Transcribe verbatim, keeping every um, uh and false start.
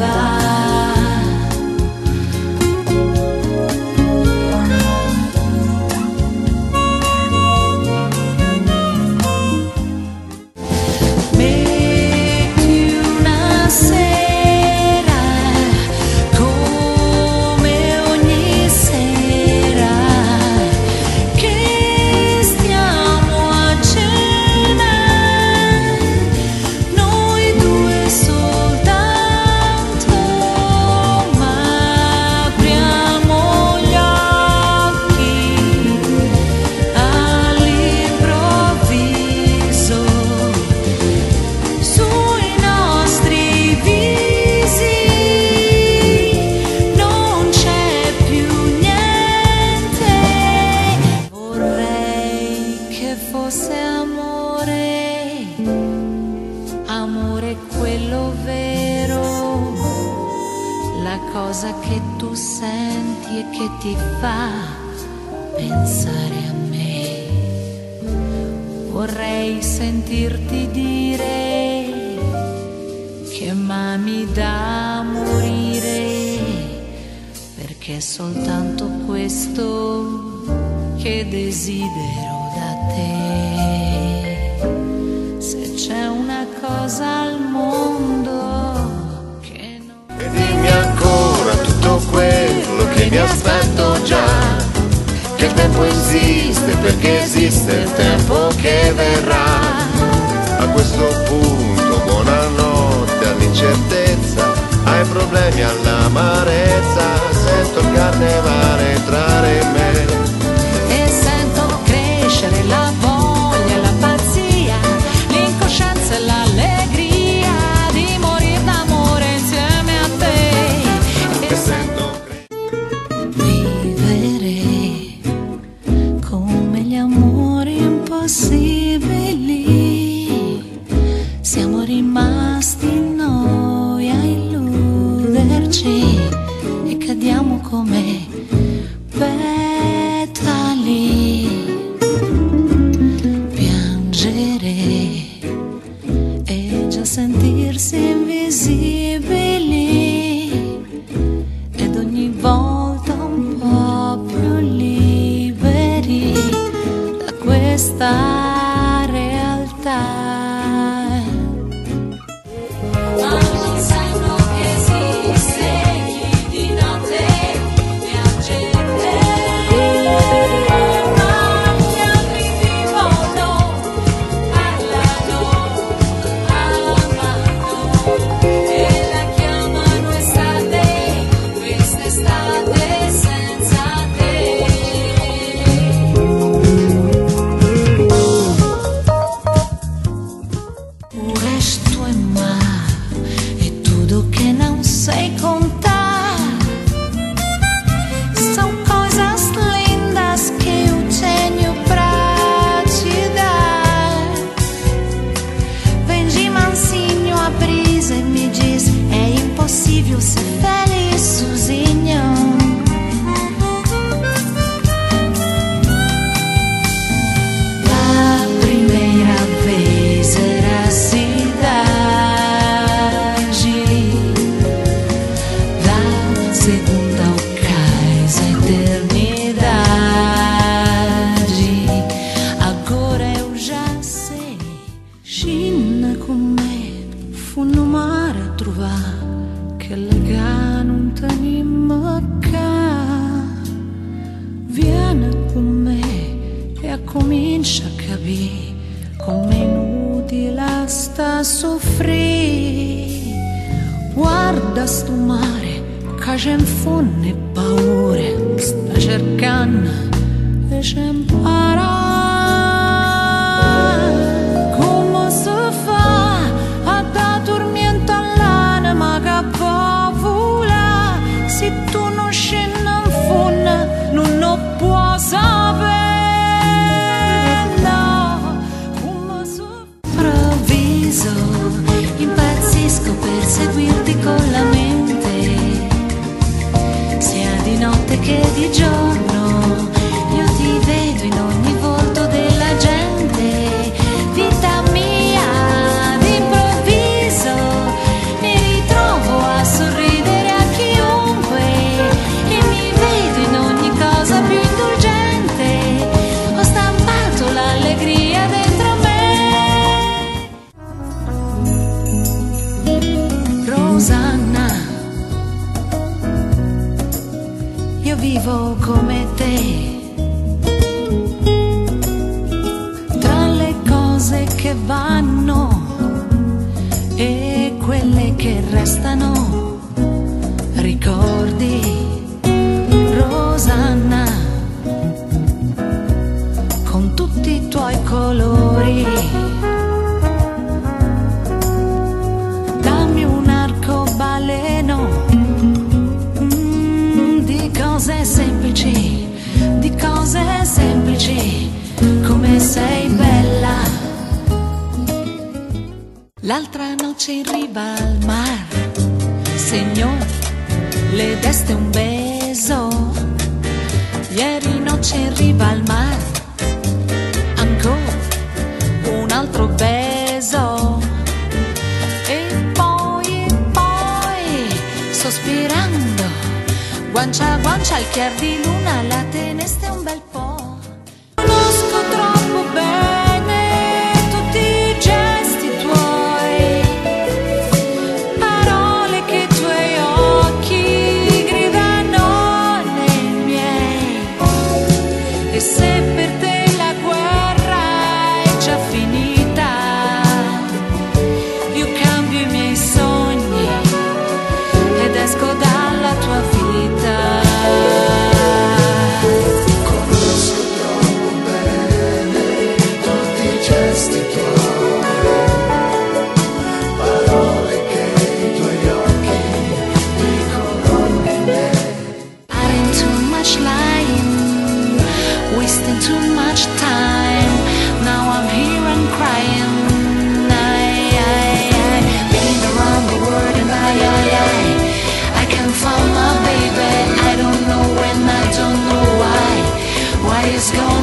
va. Fosse amore, amore quello vero, la cosa che tu senti e che ti fa pensare a me. Vorrei sentirti dire che m'ami da morire, perché è soltanto questo che desidero da te. Se c'è una cosa al mondo che non... E dimmi ancora tutto quello che mi aspetto già, che il tempo esiste perché esiste il tempo che verrà. A questo punto buonanotte all'incertezza, ai problemi, all'amarezza, sento il carnevale entrare in me. La voglia, la pazzia, l'incoscienza e l'allegria di morire d'amore insieme a te. E sento vivere come gli amori impossibili. Siamo rimasti noi a illuderci e cadiamo come petali. E già sentirsi invisibili, ed ogni volta un po' più liberi da questa realtà. Sei contar, são coisas lindas que eu tenho pra te dar. Vem de mansinho a brisa e me diz: é impossível ser feliz sozinho. Da primeira vez era cidade, segunda ao cais a eternidade. Agora eu já sei. Scina con me, fu no mare a trovare che lega non tenimmo ca. Vieni con me e a comincia a capire come inutile sta soffrire. Guarda sto mare che c'è in fondo e paura, sta cercando e c'è impara. Come si fa a da tormento all'anima che può volare, se tu non scendi in fondo non lo puoi sapere, no. Come si fa? Improvviso, impazzisco per seguirti con la mente, sia di notte che di giorno, io ti vedo in ogni volta vivo come te. Tra le cose che vanno e quelle che restano, ricordi Rosanna con tutti i tuoi colori. Dammi un arcobaleno mm, di cose semplici, di cose semplici, come sei bella. L'altra noce in riva al mar segnò le deste un beso. Ieri noce in riva al mar, ancora un altro beso. E poi, e poi, sospirando, guancia a guancia al chiar di luna, la teneste un bel po'. Conosco troppo bene tutti i gesti tuoi, parole che i tuoi occhi gridano nei miei. E se per te la guerra è già finita, io cambio i miei sogni ed esco dalla tua vita. Conosco troppo bene tutti i gesti tuoi, parole che i tuoi occhi dicono in me. Adding too much lying, wasting too much time. Now I'm here and crying. I, I, I, been around the world and I, I, I, I can't find my baby. I don't know when, I don't know why. Why is gone?